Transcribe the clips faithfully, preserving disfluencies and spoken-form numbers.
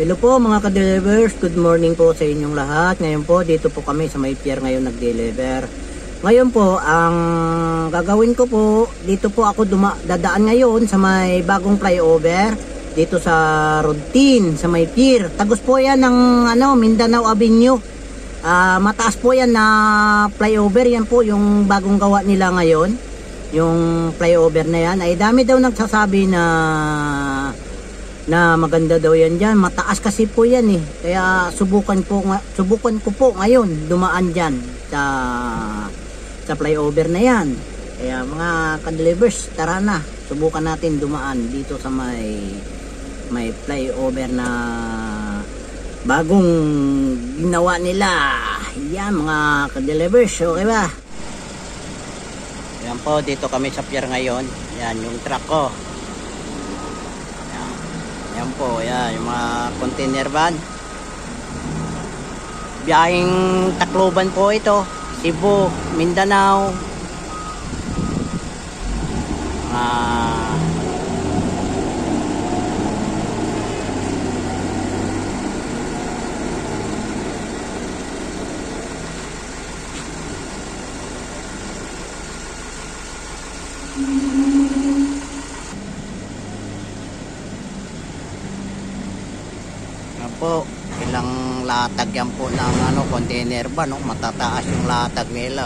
Hello po mga ka-delivers, good morning po sa inyong lahat. Ngayon po dito po kami sa may pier ngayon nag-deliver. Ngayon po ang gagawin ko po, dito po ako duma dadaan ngayon sa may bagong flyover dito sa Rodin, sa may pier. Tagos po yan ng ano, Mindanao Avenue. Uh, mataas po yan na flyover, yan po yung bagong gawa nila ngayon. Yung flyover na yan ay dami daw nagsasabi na na maganda daw yan dyan. Mataas kasi po yan eh, kaya subukan po subukan ko po ngayon dumaan dyan sa sa flyover na yan. Kaya mga ka-delivers, tara na, subukan natin dumaan dito sa may may flyover na bagong ginawa nila. Yan mga ka-delivers, okay ba? Yan po, dito kami sa pier ngayon. Yan yung truck ko. Yan po, yan, yung mga container van. Biyahing Tacloban po ito. Cebu, Mindanao. Ah... po, ilang latag yan po ng ano, container ba, no? Matataas yung latag nila.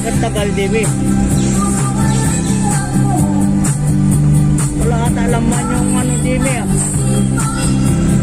tagal, Dimi. Wala ata laman yung ano, Dimi ah.